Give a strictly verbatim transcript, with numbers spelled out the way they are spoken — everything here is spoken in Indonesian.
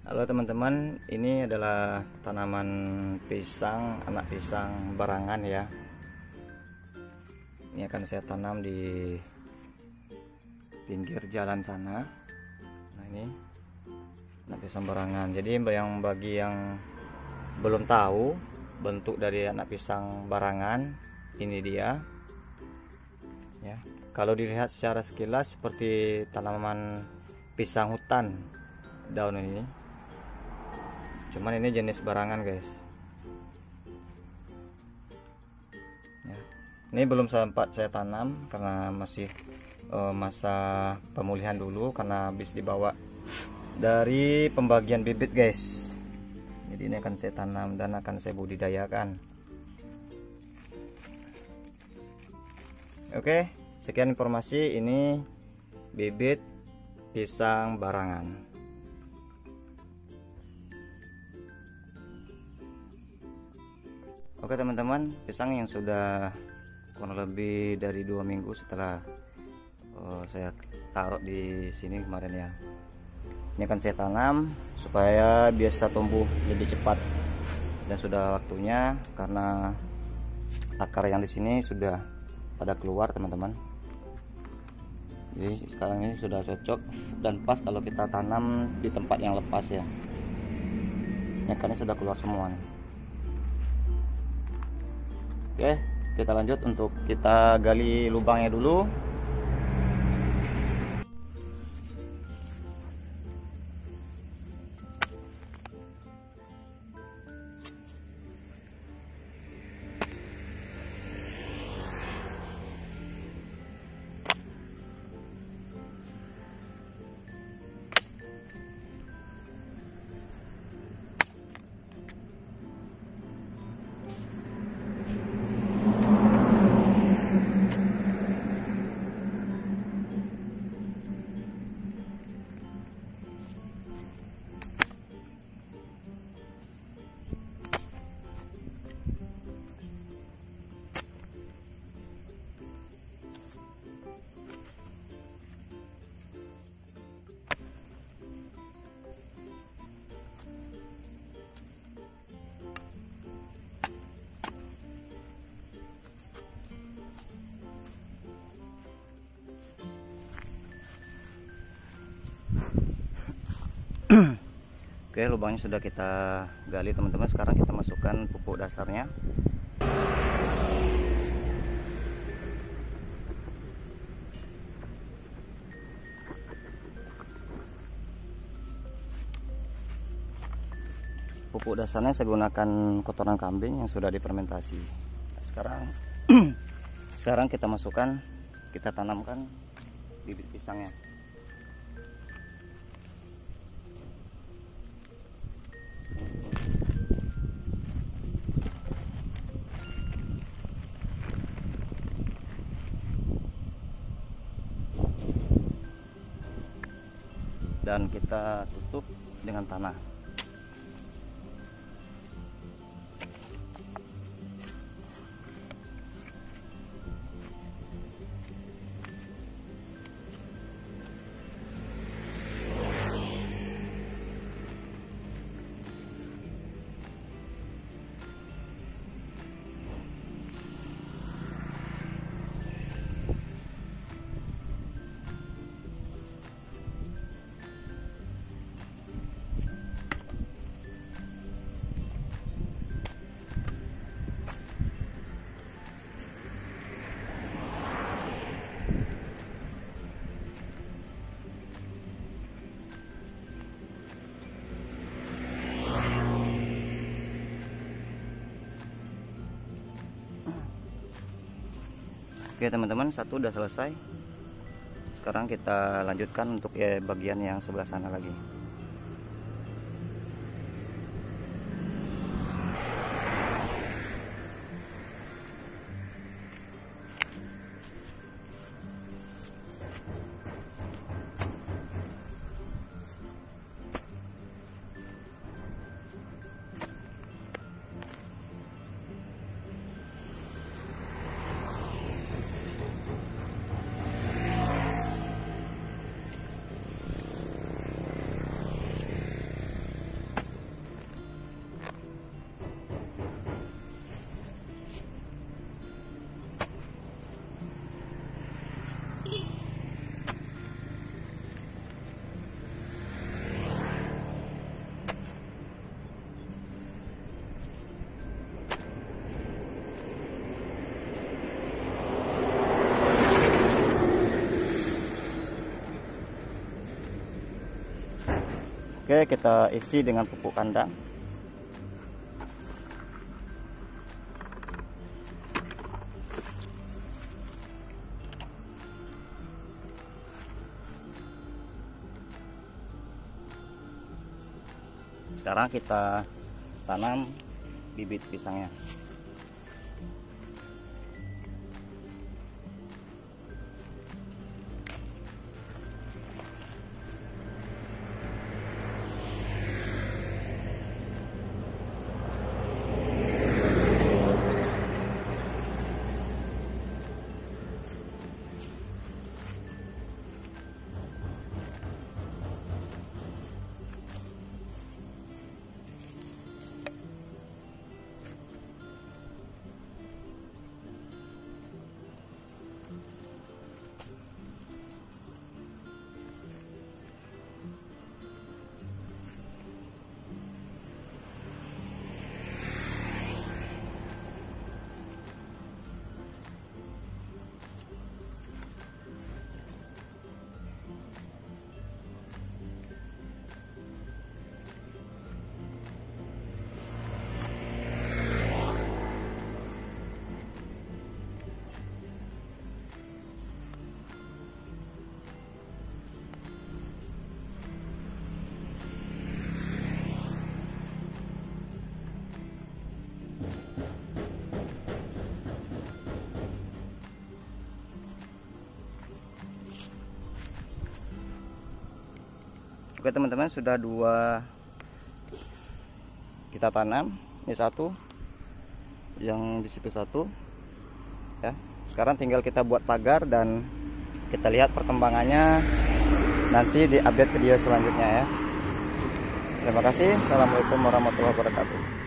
Halo teman-teman, ini adalah tanaman pisang, anak pisang barangan ya. Ini akan saya tanam di pinggir jalan sana. Nah ini anak pisang barangan. Jadi yang bagi yang belum tahu bentuk dari anak pisang barangan, ini dia. Ya, kalau dilihat secara sekilas seperti tanaman pisang hutan daun ini. Cuman ini jenis barangan guys ya. Ini belum sempat saya tanam karena masih uh, masa pemulihan dulu, karena habis dibawa dari pembagian bibit guys. Jadi ini akan saya tanam dan akan saya budidayakan. Oke, sekian informasi. Ini bibit pisang barangan. Oke teman-teman, pisang yang sudah kurang lebih dari dua minggu setelah uh, saya taruh di sini kemarin ya. Ini akan saya tanam supaya biasa tumbuh lebih cepat, dan sudah waktunya karena akar yang di sini sudah pada keluar teman-teman. Jadi sekarang ini sudah cocok dan pas kalau kita tanam di tempat yang lepas ya. Ini akarnya sudah keluar semua nih. Oke, kita lanjut untuk kita gali lubangnya dulu. Oke, lubangnya sudah kita gali teman-teman. Sekarang kita masukkan pupuk dasarnya. Pupuk dasarnya saya gunakan kotoran kambing yang sudah difermentasi. Sekarang sekarang kita masukkan, kita tanamkan bibit pisangnya. Dan kita tutup dengan tanah. Oke teman-teman, satu udah selesai. Sekarang kita lanjutkan untuk ya bagian yang sebelah sana lagi. Oke, kita isi dengan pupuk kandang. Sekarang kita tanam bibit pisangnya. Oke teman-teman, sudah dua kita tanam. Ini satu, yang di situ satu ya. Sekarang tinggal kita buat pagar dan kita lihat perkembangannya nanti di update video selanjutnya ya. Terima kasih. Assalamualaikum warahmatullahi wabarakatuh.